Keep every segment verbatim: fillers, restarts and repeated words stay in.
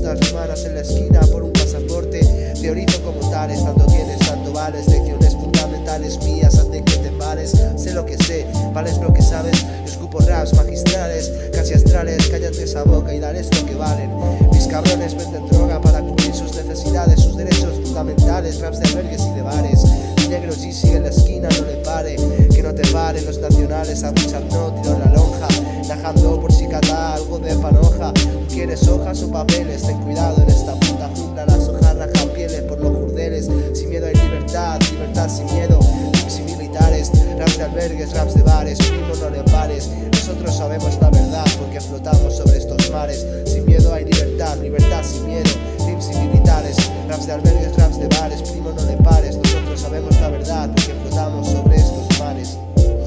putas rimanas en la esquina por un pasaporte. Teorizo como tales, tanto tienes, tanto vales. Lecciones fundamentales mías hacen que te pares. Sé lo que sé, vales lo que sabes. Yo escupo raps magistrales, casi astrales. Cállate esa boca y dales lo que valen. Mis cabrones venden droga para cubrir sus necesidades, sus derechos fundamentales. Raps de albergues y de bares. Mi negro G sigue en la esquina, no le pare. Que no te paren los nacionales a luchar, no tiro la lonja. Najando por si cata algo de panoja. ¿Quieres hojas o papeles? Ten cuidado en esta puta jungla. Las hojas rajan pieles por los jurdeles. Sin miedo hay libertad, libertad sin miedo. Sin militares, raps de albergues, raps de bares. Primo, no le pares. Nosotros sabemos la verdad porque flotamos sobre estos mares. Sin miedo hay libertad, libertad sin miedo. Teams y militares, raps de albergues, raps de bares. Primo, no le pares. Nosotros sabemos la verdad porque flotamos sobre estos mares.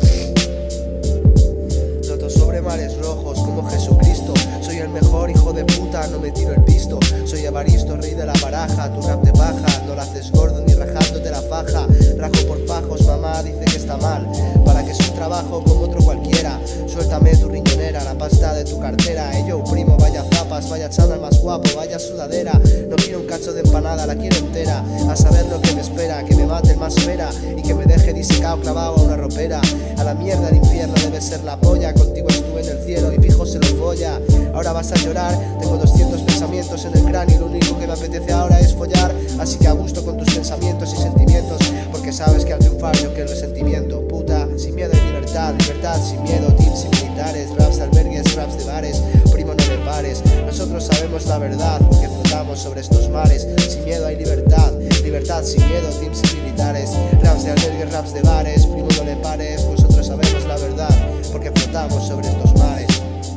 Floto sobre mares rojos como Jesucristo. Soy el mejor hijo de puta, no me tiro el pisto. Soy Evaristo, rey de la baraja. Tu rap de baja, no la haces gordo ni rajándote la faja. Rajo por fajos, mamá dice que está mal. Para que es un trabajo como otro cualquiera. Suéltame tu riñonera, la pasta de tu cartera. Eh, yo, primo, vaya zapas, vaya chándal más guapo, vaya sudadera. No quiero un cacho de empanada, la quiero entera. A saber lo que me espera, que me mate el más vera. Y que me deje disecado clavado a una ropera. A la mierda el infierno debe ser la polla. Contigo estuve en el cielo y fijo se lo folla. Ahora vas a llorar, tengo doscientos pensamientos en el cráneo. Y lo único que me apetece ahora es follar. Así que a gusto con tus pensamientos y sentimientos. Porque sabes que al triunfar yo quiero el sentimiento. Puta, sin miedo hay libertad, libertad sin miedo. Teams y militares, raps de albergues, raps de bares. Primo, no le pares, nosotros sabemos la verdad porque flotamos sobre estos mares. Sin miedo hay libertad, libertad sin miedo. Teams y militares, raps de albergues, raps de bares. Primo, no le pares, nosotros sabemos la verdad porque flotamos sobre estos mares.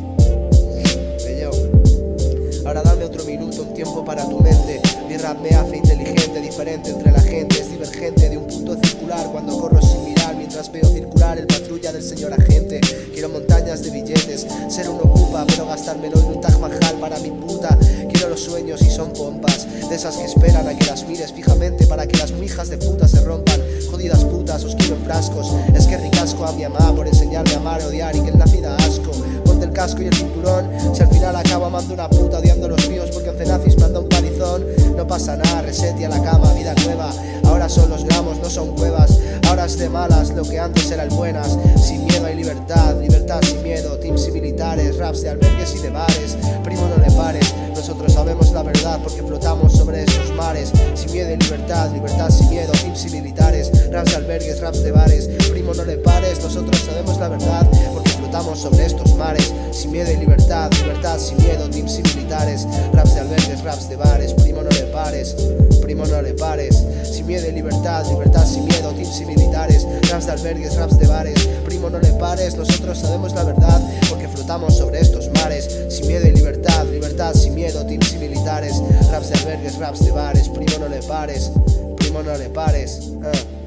Ahora dame otro minuto, un tiempo para tu mente. Mi rap me hace inteligente, diferente entre la gente. Es divergente de un punto circular cuando corro sin mirar. Mientras veo circular el patrulla del señor agente. Quiero montañas de billetes, ser un ocupa, pero gastármelo en un Taj Mahal para mi puta. Quiero los sueños y son pompas, de esas que esperan a que las mires fijamente para que las hijas de puta se rompan. Jodidas putas, os quiero en frascos. Es que ricasco a mi mamá por enseñarme a amar, odiar y que en la vida asco. Ponte el casco y el cinturón, si al final acabo amando una puta, odiando los míos porque once nazis me anda un palizón. No pasa nada, reset y a la cama, vida nueva. Ahora son los gramos, no son cuevas. Ahora es de malas lo que antes eran buenas. Sin miedo hay libertad, libertad sin miedo. Teams y militares, raps de albergues y de bares. Primo, no le pares, nosotros sabemos la verdad porque flotamos sobre estos mares. Sin miedo hay libertad, libertad sin miedo. Teams y militares, raps de albergues, raps de bares. Primo, no le pares, nosotros sabemos la verdad porque flotamos sobre estos mares. Sin miedo hay libertad, libertad sin miedo. Teams y militares, raps de albergues, raps de bares. Primo, no le pares, primo, no le pares. Sin miedo hay libertad, libertad sin miedo. Teams y militares, raps de albergues, raps de bares. Primo, no le pares, nosotros sabemos la verdad porque flotamos sobre estos mares. Sin miedo hay libertad, libertad sin miedo. Teams y militares, raps de albergues, raps de bares. Primo, no le pares, primo, no le pares. uh.